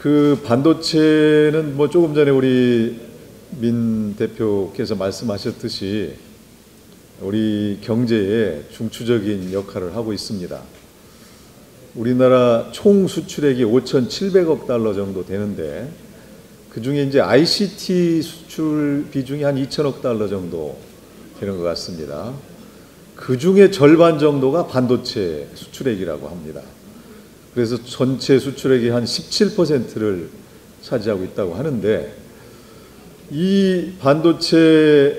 그 반도체는 뭐 조금 전에 우리 민 대표께서 말씀하셨듯이 우리 경제에 중추적인 역할을 하고 있습니다. 우리나라 총 수출액이 5,700억 달러 정도 되는데 그 중에 이제 ICT 수출 비중이 한 2,000억 달러 정도 되는 것 같습니다. 그 중에 절반 정도가 반도체 수출액이라고 합니다. 그래서 전체 수출액이 한 17%를 차지하고 있다고 하는데 이 반도체가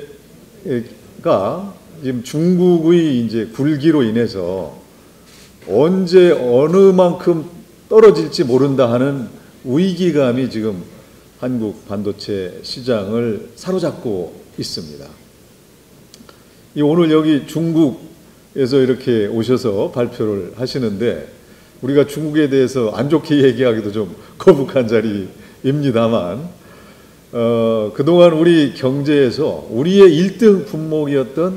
지금 중국의 이제 굴기로 인해서 언제 어느 만큼 떨어질지 모른다 하는 위기감이 지금 한국 반도체 시장을 사로잡고 있습니다. 오늘 여기 중국에서 이렇게 오셔서 발표를 하시는데 우리가 중국에 대해서 안 좋게 얘기하기도 좀 거북한 자리입니다만 그동안 우리 경제에서 우리의 1등 품목이었던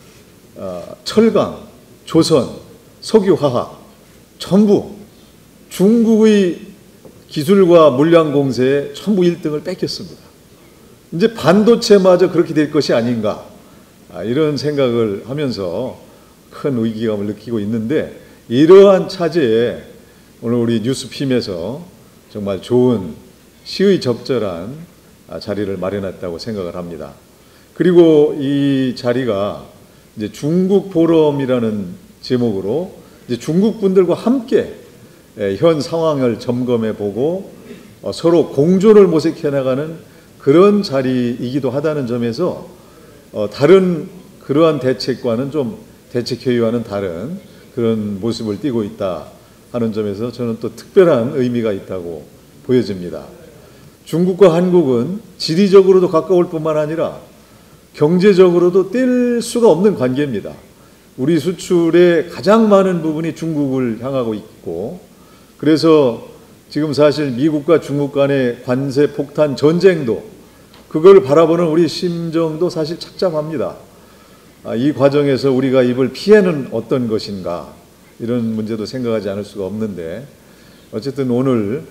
철강, 조선, 석유화학 전부 중국의 기술과 물량 공세에 전부 1등을 뺏겼습니다. 이제 반도체마저 그렇게 될 것이 아닌가 이런 생각을 하면서 큰 위기감을 느끼고 있는데 이러한 차제에 오늘 우리 뉴스핌에서 정말 좋은 시의적절한 자리를 마련했다고 생각을 합니다. 그리고 이 자리가 이제 중국 포럼이라는 제목으로 이제 중국 분들과 함께 현 상황을 점검해 보고 서로 공존을 모색해 나가는 그런 자리이기도 하다는 점에서 다른 그러한 대책과는 좀 대책 회의와는 다른 그런 모습을 띠고 있다 하는 점에서 저는 또 특별한 의미가 있다고 보여집니다. 중국과 한국은 지리적으로도 가까울 뿐만 아니라 경제적으로도 뗄 수가 없는 관계입니다. 우리 수출의 가장 많은 부분이 중국을 향하고 있고 그래서 지금 사실 미국과 중국 간의 관세 폭탄 전쟁도 그걸 바라보는 우리 심정도 사실 착잡합니다. 이 과정에서 우리가 입을 피해는 어떤 것인가 이런 문제도 생각하지 않을 수가 없는데 어쨌든 오늘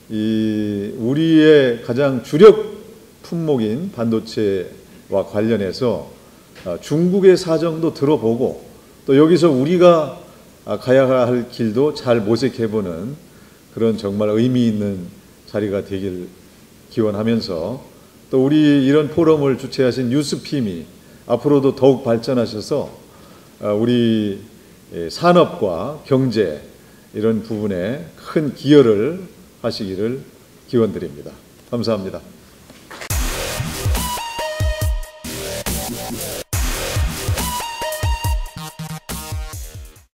우리의 가장 주력 품목인 반도체와 관련해서 중국의 사정도 들어보고 또 여기서 우리가 가야 할 길도 잘 모색해보는 그런 정말 의미 있는 자리가 되길 기원하면서 또 우리 이런 포럼을 주최하신 뉴스핌이 앞으로도 더욱 발전하셔서 우리 산업과 경제 이런 부분에 큰 기여를 하시기를 기원드립니다. 감사합니다.